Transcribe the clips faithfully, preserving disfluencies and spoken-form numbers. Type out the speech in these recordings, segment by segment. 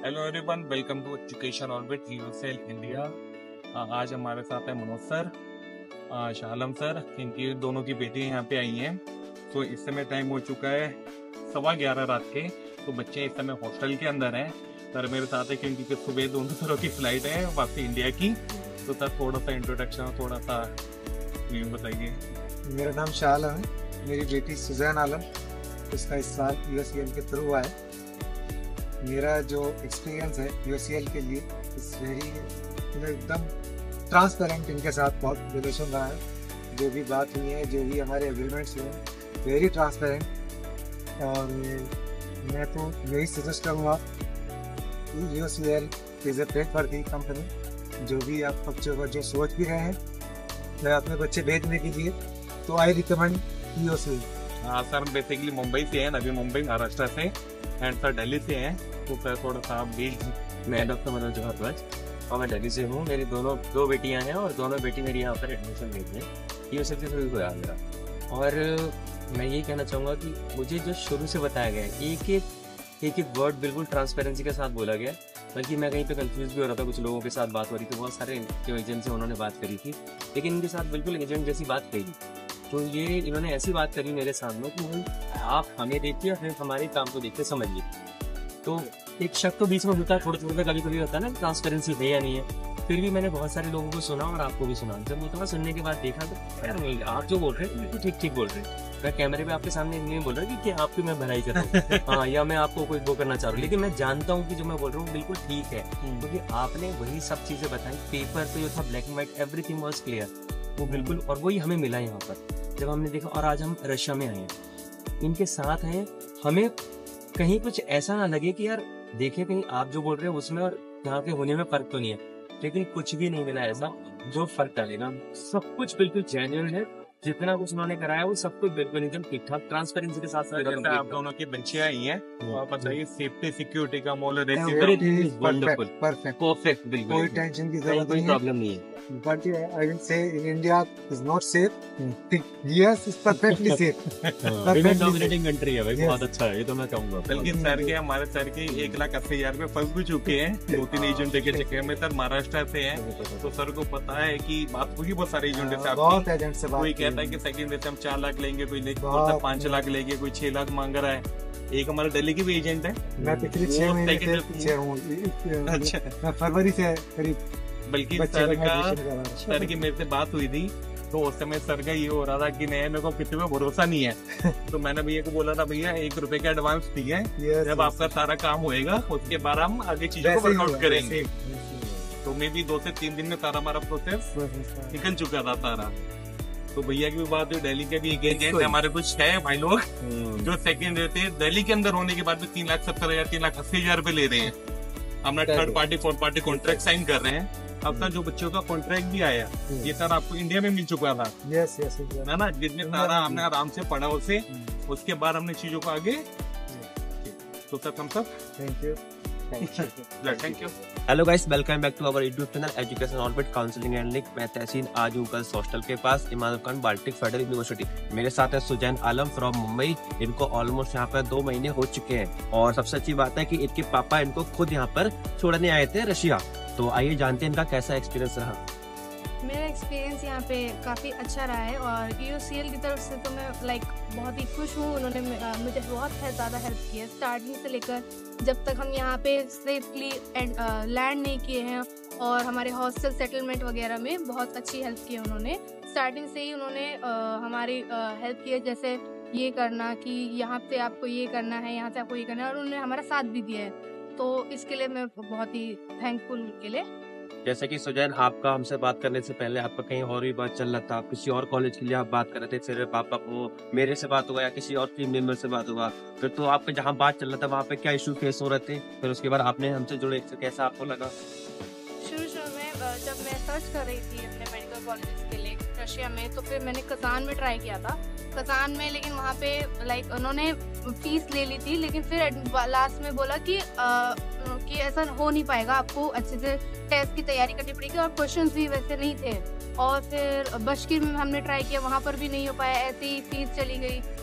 Hello everyone, welcome to education orbit USL India. आज हमारे साथ है मनोज सर, शालम सर, इनकी दोनों की बेटियां यहाँ पे आई हैं। तो इस समय टाइम हो चुका है सवा ग्यारह रात के। तो बच्चे इस समय हॉस्टल के अंदर हैं। सर मेरे साथ है क्योंकि सुबह दोनों तरह की फ्लाइट है वापसी इंडिया की। तो सर थोड़ा सा इंट्रोडक्शन, थोड़ा सा व्यू बताइए। मेरा नाम शालम है, मेरी बेटी सुजैन आलम, इसका इस साल यूएसएल के थ्रू हुआ है। मेरा जो एक्सपीरियंस है यूएसएल के लिए इस वेरी एकदम ट्रांसपेरेंट, इनके साथ बहुत रिलेशन रहा है। जो भी बात हुई है, जो भी हमारे एग्रीमेंट्स हुए हैं, वेरी ट्रांसपेरेंट। और मैं तो यही सजेस्ट करूँगा कि USL is a plate for the company. जो भी आप बच्चों को जो सोच भी रहे हैं अपने बच्चे भेजने के लिए, तो आई रिकमेंड यूएसएल। हाँ सर, बेसिकली मुंबई से हैं, अभी मुंबई महाराष्ट्र से, एंड सर दिल्ली से हैं। तो सर थोड़ा सा आप भी। मैं डॉक्टर मनोज भारद्वाज और मैं दिल्ली से हूँ। मेरी दोनों दो बेटियाँ हैं और दोनों बेटी मेरी यहाँ पर एडमिशन ले रही है। ये सबसे शुरू हुआ मेरा। और मैं यही कहना चाहूँगा कि मुझे जो शुरू से बताया गया है, एक एक एक एक वर्ड बिल्कुल ट्रांसपेरेंसी के साथ बोला गया। बल्कि मैं कहीं पे कंफ्यूज भी हो रहा था, कुछ लोगों के साथ बात हो रही थी, बहुत सारे जो एजेंट से उन्होंने बात करी थी, लेकिन इनके साथ बिल्कुल एजेंट जैसी बात कही। तो ये इन्होंने ऐसी बात करी मेरे सामने कि आप हमें देखिए, फिर हमारे काम को देखते समझिए। तो एक शक तो बीच में होता है, थोड़ा थोड़ा कभी कभी होता है ना, ट्रांसपेरेंसी है या नहीं है। फिर भी मैंने बहुत सारे लोगों को सुना और आपको भी सुना। जब उतना सुनने के बाद देखा तो यार नहीं, आप जो बोल रहे हैं बिल्कुल ठीक ठीक बोल रहे हैं। मैं कैमरे पे आपके सामने नहीं बोल रहा कि आपकी मैं भलाई कर रहा हूँ हाँ, या मैं आपको कोई वो करना चाह रहा हूँ, लेकिन मैं जानता हूँ कि जो मैं बोल रहा हूँ बिल्कुल ठीक है, क्योंकि तो आपने वही सब चीजें बताई। पेपर पे जो था black and white, everything was clear, वो बिल्कुल, और वही हमें मिला यहाँ पर जब हमने देखा। और आज हम रशिया में आए हैं, इनके साथ हैं, हमें कहीं कुछ ऐसा ना लगे कि यार देखिए कहीं आप जो बोल रहे हो उसमें और यहाँ पे होने में फर्क तो नहीं है, लेकिन कुछ भी नहीं मिला ऐसा जो फर्क डालेगा। सब कुछ बिल्कुल जेन्युइन है, जितना कुछ उन्होंने कराया वो सब कुछ बिल्कुल एकदम ठीक ठाक ट्रांसपेरेंसी के साथ। जैसे आप दोनों की बच्चियां आई हैं, तो आप बताइए सेफ्टी सिक्योरिटी का मोल परफेक्ट परफेक्ट परफेक्ट, बिल्कुल कोई टेंशन की जरूरत कोई प्रॉब्लम नहीं है। But yeah, I will say in India is not safe. Yes, it's perfectly safe. Perfectly dominating country है भाई, बहुत अच्छा है ये तो मैं कहूँगा। बल्कि सर के हमारे सर के एक लाख अस्सी हजार रुपए फंस भी चुके हैं दो तीन एजेंट के चक्कर में। सर महाराष्ट्र से हैं, तो सर को पता है कि बात होगी बहुत सारे एजेंट से। बहुत एजेंट से बात, कोई कहता है कि सेकंड से हम चार लाख लेंगे, कोई पाँच लाख लेंगे, कोई छह लाख मांग रहा है। एक हमारा दिल्ली की भी एजेंट है, मैं पिछले छह महीने से पीछे हूँ। अच्छा, मैं फरवरी से करीब। बल्कि सर का सर की मेरे से बात हुई थी, तो उस समय सर का ये हो रहा था कि नहीं, मेरे को किसी में भरोसा नहीं है। तो मैंने भैया को बोला था, भैया एक रुपए का एडवांस दिए, जब आपका सारा काम होएगा उसके बाद हम आगे चीजों को वर्कआउट करेंगे। तो मे भी दो से तीन दिन में सारा हमारा प्रोसेस निकल चुका था सारा। तो भैया की भी बात हुई, दिल्ली के भी एजेंट हमारे कुछ है भाई लोग जो सेकंड रहते हैं दिल्ली के अंदर होने के बाद भी तीन लाख सत्तर हजार तीन लाख अस्सी हजार रुपए ले रहे हैं। हमने third party fourth party contract sign कर रहे हैं। अब तक जो बच्चों का कॉन्ट्रैक्ट भी आया, ये सर आपको इंडिया में मिल चुका था। यस यस है ना, जितने सारा हमने आराम से पढ़ा उसे, उसके बाद हमने चीजों को आगे। तो सर हम सब thank you thank you. Hello guys, welcome back to our YouTube channel education orbit counselling and link. मैं तहसीन आज हूँ गर्ल्स हॉस्टल के पास, इमाम खान बाल्टिक फेडरल यूनिवर्सिटी। मेरे साथ है सुजैन आलम फ्रॉम मुंबई। इनको ऑलमोस्ट यहाँ पर दो महीने हो चुके हैं, और सबसे अच्छी बात है कि इनके पापा इनको खुद यहाँ पर छोड़ने आए थे रशिया। तो आइए जानते हैं इनका कैसा एक्सपीरियंस रहा। मेरा एक्सपीरियंस यहाँ पे काफ़ी अच्छा रहा है, और यूएसएल की तरफ से तो मैं लाइक बहुत ही खुश हूँ। उन्होंने मुझे बहुत ज़्यादा हेल्प किया, स्टार्टिंग से लेकर जब तक हम यहाँ पे सेफली लैंड नहीं किए हैं, और हमारे हॉस्टल सेटलमेंट वगैरह में बहुत अच्छी हेल्प की उन्होंने। स्टार्टिंग से ही उन्होंने आ, हमारी हेल्प की है, जैसे ये करना कि यहाँ से आपको ये करना है, यहाँ से आपको ये करना है, और उन्होंने हमारा साथ भी दिया है। तो इसके लिए मैं बहुत ही थैंकफुल के लिए। जैसे कि सुजैन, आपका हमसे बात करने से पहले आपका कहीं और भी बात चल रहा था, किसी और कॉलेज के लिए आप बात कर रहे थे, फिर पापा को मेरे से बात हुआ या किसी और टीम मेंबर से बात हुआ, फिर तो आपका जहाँ बात चल रहा था वहाँ पे क्या इशू फेस हो रहे थे, फिर उसके बाद आपने हमसे जुड़े, कैसा आपको लगा? शुरू शुरू में जब मैं सर्च कर रही थी अपने मेडिकल कॉलेजेस के लिए रशिया में, तो फिर मैंने कजान में ट्राई किया था, कजान में, लेकिन वहाँ पे लाइक उन्होंने फीस ले ली थी, लेकिन फिर लास्ट में बोला कि आ, कि ऐसा हो नहीं पाएगा, आपको अच्छे से टेस्ट की तैयारी करनी पड़ेगी, और क्वेश्चंस भी वैसे नहीं थे। और फिर बशकीर में हमने ट्राई किया, वहाँ पर भी नहीं हो पाया, ऐसे ही फीस चली गई।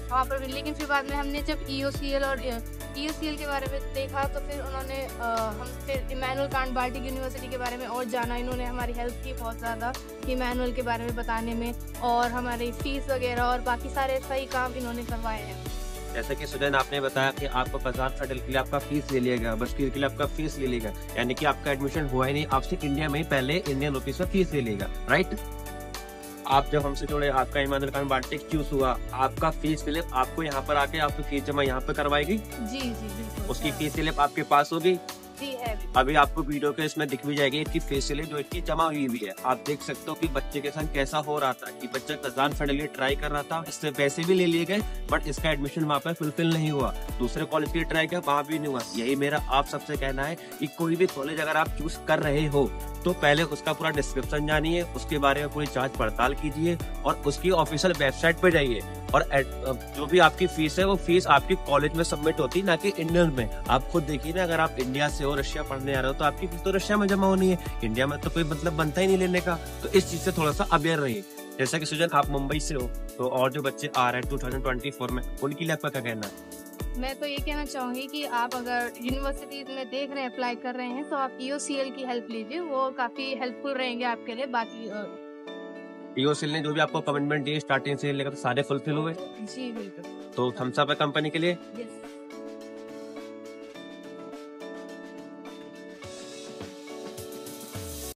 वहाँ पर भी। लेकिन फिर बाद में हमने जब ई ओ सी एल और ई ओ सी एल के बारे में देखा तो फिर उन्होंने अ, हम फिर इमैनुअल कांट बाल्टिक यूनिवर्सिटी के बारे में और जाना। इन्होंने हमारी हेल्प की बहुत ज़्यादा इमैनुअल के बारे में बताने में, और हमारी फीस वगैरह और बाकी सारे सही काम इन्होंने करवाए हैं। जैसे कि सुजैन आपने बताया कि आपको पचास सेटल के लिए आपका फीस ले लिया गया, बशकीर के लिए आपका फीस ले लिया गया, यानी कि आपका एडमिशन हुआ ही नहीं, आपसे इंडिया में ही पहले इंडियन रुपीज में फीस ले लेगा, राइट। आप जब हमसे जुड़े, आपका इमैनुअल कांट बाल्टिक चूज हुआ, आपका फीस स्लिप आपको यहाँ पर आके आपकी फीस जमा यहाँ पर करवाएगी। जी जी बिल्कुल। उसकी फीस स्लिप आपके पास होगी। जी है। अभी आपको वीडियो के इसमें दिख भी जाएगी इसकी फीस स्लिप जो इसकी जमा हुई हुई है। आप देख सकते हो कि बच्चे के साथ कैसा हो रहा था कि बच्चा कजान फंड लिए ट्राई कर रहा था, इससे पैसे भी ले लिए गए, बट इसका एडमिशन वहाँ पर फुलफिल नहीं हुआ। दूसरे कॉलेज के लिए ट्राई किया, वहाँ भी नहीं हुआ। यही मेरा आप सबसे कहना है कि कोई भी कॉलेज अगर आप चूज कर रहे हो तो पहले उसका पूरा डिस्क्रिप्शन जानिए, उसके बारे में पूरी जांच पड़ताल कीजिए और उसकी ऑफिशियल वेबसाइट पे जाइए। और जो भी आपकी फीस है वो फीस आपकी कॉलेज में सबमिट होती है, ना कि इंडियन में। आप खुद देखिए ना, अगर आप इंडिया से हो रशिया पढ़ने आ रहे हो तो आपकी फीस तो रशिया में जमा होनी है, इंडिया में तो कोई मतलब बनता ही नहीं लेने का। तो इस चीज से थोड़ा सा अवेयर रहिए। जैसा कि सुजन आप मुंबई से हो, तो और जो बच्चे आ रहे हैं टू थाउजेंड ट्वेंटी फोर में, उनके लिए आपका क्या कहना है? मैं तो ये कहना चाहूँगी कि आप अगर यूनिवर्सिटीज में देख रहे हैं, अप्लाई कर रहे हैं, तो आप ई ओ सी एल की हेल्प लीजिए, वो काफ़ी हेल्पफुल रहेंगे आपके लिए। बाकी ई ओ सी एल ने जो भी आपको कमिटमेंट दिए स्टार्टिंग से लेकर सारे फुलफिल हुए? जी बिल्कुल। तो थम्स अप है कंपनी के लिए। यस।